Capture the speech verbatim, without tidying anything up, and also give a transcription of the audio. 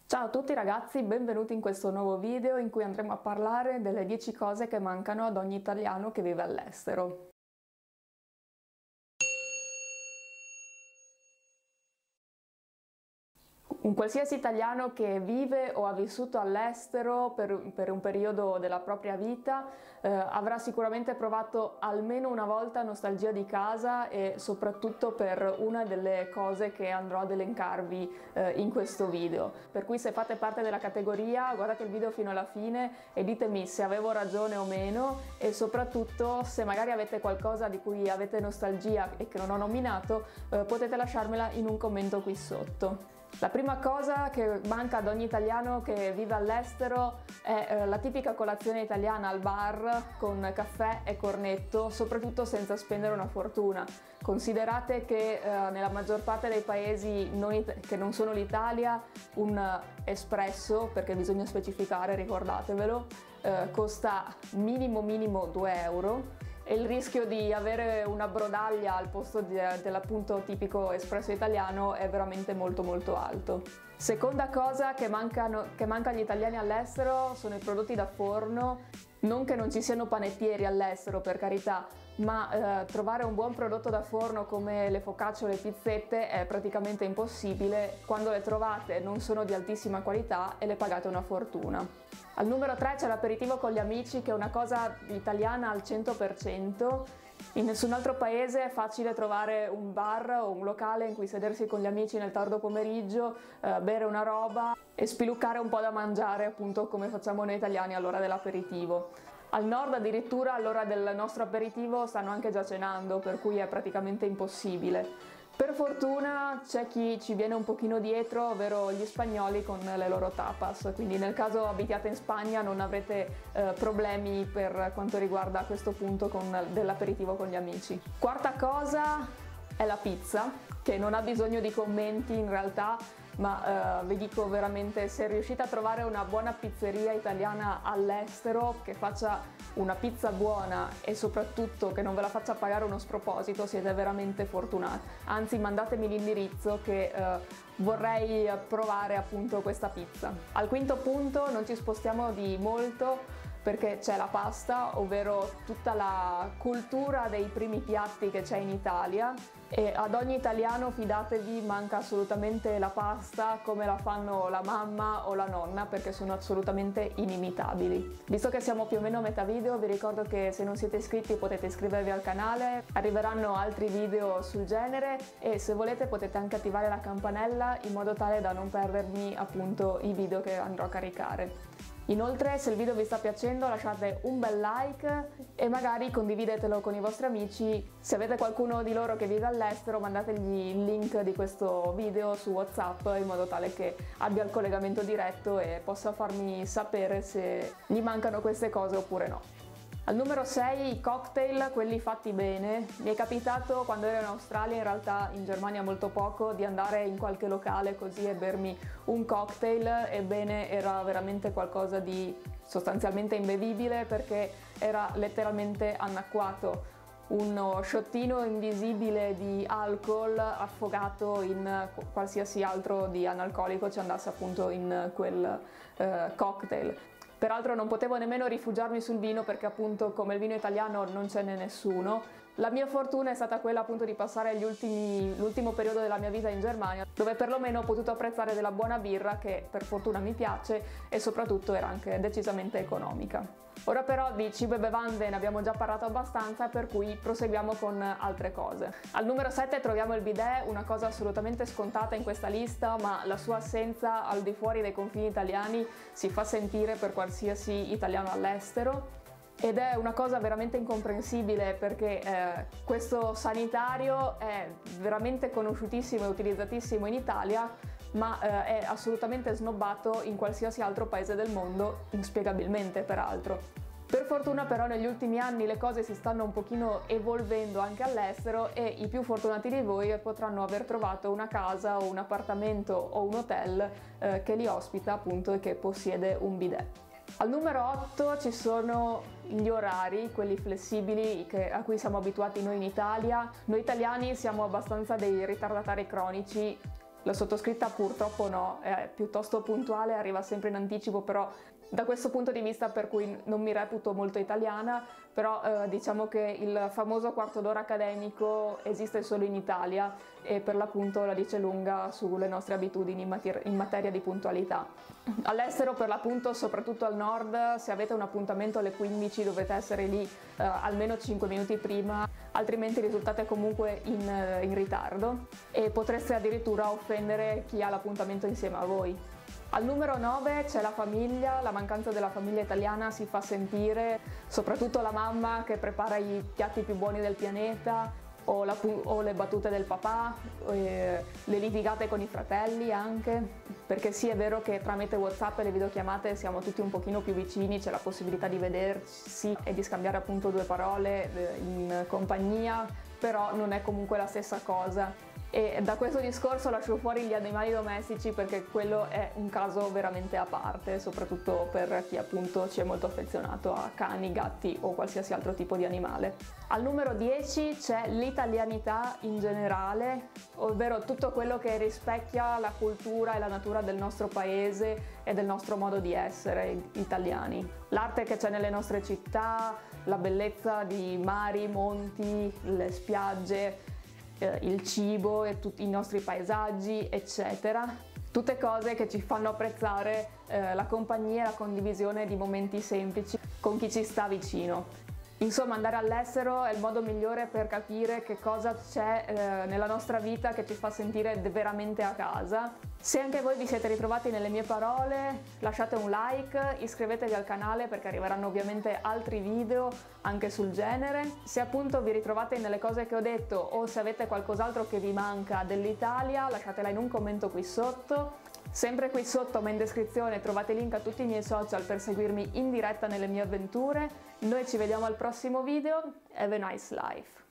Ciao a tutti ragazzi, benvenuti in questo nuovo video in cui andremo a parlare delle dieci cose che mancano ad ogni italiano che vive all'estero. Un qualsiasi italiano che vive o ha vissuto all'estero per, per un periodo della propria vita eh, avrà sicuramente provato almeno una volta nostalgia di casa e soprattutto per una delle cose che andrò ad elencarvi eh, in questo video. Per cui se fate parte della categoria guardate il video fino alla fine e ditemi se avevo ragione o meno e soprattutto se magari avete qualcosa di cui avete nostalgia e che non ho nominato eh, potete lasciarmela in un commento qui sotto. La prima cosa che manca ad ogni italiano che vive all'estero è eh, la tipica colazione italiana al bar con caffè e cornetto, soprattutto senza spendere una fortuna. Considerate che eh, nella maggior parte dei paesi non che non sono l'Italia un espresso, perché bisogna specificare, ricordatevelo, eh, costa minimo minimo due euro. E il rischio di avere una brodaglia al posto dell'appunto tipico espresso italiano è veramente molto molto alto. Seconda cosa che, mancano, che manca agli italiani all'estero sono i prodotti da forno. Non che non ci siano panettieri all'estero, per carità, ma eh, trovare un buon prodotto da forno come le focacce o le pizzette è praticamente impossibile. Quando le trovate non sono di altissima qualità e le pagate una fortuna. Al numero tre c'è l'aperitivo con gli amici, che è una cosa italiana al cento per cento. In nessun altro paese è facile trovare un bar o un locale in cui sedersi con gli amici nel tardo pomeriggio, eh, bere una roba e spiluccare un po' da mangiare, appunto come facciamo noi italiani all'ora dell'aperitivo. Al nord addirittura all'ora del nostro aperitivo stanno anche già cenando, per cui è praticamente impossibile. Per fortuna c'è chi ci viene un pochino dietro, ovvero gli spagnoli con le loro tapas, quindi nel caso abitiate in Spagna non avrete eh, problemi per quanto riguarda questo punto con, dell'aperitivo con gli amici. Quarta cosa è la pizza, che non ha bisogno di commenti in realtà, ma eh, vi dico veramente, se riuscite a trovare una buona pizzeria italiana all'estero che faccia una pizza buona e soprattutto che non ve la faccia pagare uno sproposito, siete veramente fortunati. Anzi, mandatemi l'indirizzo che eh, vorrei provare appunto questa pizza. Al quinto punto non ci spostiamo di molto perché c'è la pasta, ovvero tutta la cultura dei primi piatti che c'è in Italia, e ad ogni italiano, fidatevi, manca assolutamente la pasta come la fanno la mamma o la nonna, perché sono assolutamente inimitabili. Visto che siamo più o meno a metà video, vi ricordo che se non siete iscritti potete iscrivervi al canale, arriveranno altri video sul genere e se volete potete anche attivare la campanella in modo tale da non perdermi appunto i video che andrò a caricare. Inoltre, se il video vi sta piacendo lasciate un bel like e magari condividetelo con i vostri amici. Se avete qualcuno di loro che vive all'estero, mandategli il link di questo video su WhatsApp in modo tale che abbia il collegamento diretto e possa farmi sapere se gli mancano queste cose oppure no. Al numero sei i cocktail, quelli fatti bene. Mi è capitato quando ero in Australia, in realtà in Germania molto poco, di andare in qualche locale così e bermi un cocktail. Ebbene, era veramente qualcosa di sostanzialmente imbevibile perché era letteralmente annacquato. Uno sciottino invisibile di alcol affogato in qualsiasi altro di analcolico ci andasse appunto in quel eh, cocktail. Peraltro non potevo nemmeno rifugiarmi sul vino perché appunto come il vino italiano non ce n'è nessuno. La mia fortuna è stata quella appunto di passare l'ultimo periodo della mia vita in Germania, dove perlomeno ho potuto apprezzare della buona birra che per fortuna mi piace e soprattutto era anche decisamente economica. Ora però di cibo e bevande ne abbiamo già parlato abbastanza, per cui proseguiamo con altre cose. Al numero sette troviamo il bidet, una cosa assolutamente scontata in questa lista, ma la sua assenza al di fuori dei confini italiani si fa sentire per qualsiasi italiano all'estero. Ed è una cosa veramente incomprensibile perché eh, questo sanitario è veramente conosciutissimo e utilizzatissimo in Italia, ma eh, è assolutamente snobbato in qualsiasi altro paese del mondo, inspiegabilmente peraltro. Per fortuna però negli ultimi anni le cose si stanno un pochino evolvendo anche all'estero e i più fortunati di voi potranno aver trovato una casa o un appartamento o un hotel eh, che li ospita appunto e che possiede un bidet. Al numero otto ci sono gli orari, quelli flessibili che, a cui siamo abituati noi in Italia. Noi italiani siamo abbastanza dei ritardatari cronici La sottoscritta purtroppo no, è piuttosto puntuale, arriva sempre in anticipo, però da questo punto di vista per cui non mi reputo molto italiana, però eh, diciamo che il famoso quarto d'ora accademico esiste solo in Italia e per l'appunto la dice lunga sulle nostre abitudini in, mater- in materia di puntualità. All'estero per l'appunto, soprattutto al nord, se avete un appuntamento alle quindici dovete essere lì eh, almeno cinque minuti prima, altrimenti risultate comunque in, eh, in ritardo e potreste addirittura offendere chi ha l'appuntamento insieme a voi. Al numero nove c'è la famiglia, la mancanza della famiglia italiana si fa sentire, soprattutto la mamma che prepara i piatti più buoni del pianeta, o, la, o le battute del papà, eh, le litigate con i fratelli anche, perché sì è vero che tramite WhatsApp e le videochiamate siamo tutti un pochino più vicini, c'è la possibilità di vedersi e di scambiare appunto due parole eh, in compagnia, però non è comunque la stessa cosa. E da questo discorso lascio fuori gli animali domestici perché quello è un caso veramente a parte, soprattutto per chi appunto ci è molto affezionato a cani, gatti o qualsiasi altro tipo di animale. Al numero dieci c'è l'italianità in generale, ovvero tutto quello che rispecchia la cultura e la natura del nostro paese e del nostro modo di essere italiani. L'arte che c'è nelle nostre città, la bellezza di mari, monti, le spiagge, il cibo e tutti i nostri paesaggi, eccetera. Tutte cose che ci fanno apprezzare eh, la compagnia e la condivisione di momenti semplici con chi ci sta vicino. Insomma, andare all'estero è il modo migliore per capire che cosa c'è eh, nella nostra vita che ci fa sentire veramente a casa. Se anche voi vi siete ritrovati nelle mie parole, lasciate un like, iscrivetevi al canale perché arriveranno ovviamente altri video anche sul genere. Se appunto vi ritrovate nelle cose che ho detto o se avete qualcos'altro che vi manca dell'Italia, lasciatela in un commento qui sotto. Sempre qui sotto, ma in descrizione, trovate link a tutti i miei social per seguirmi in diretta nelle mie avventure. Noi ci vediamo al prossimo video. Have a nice life!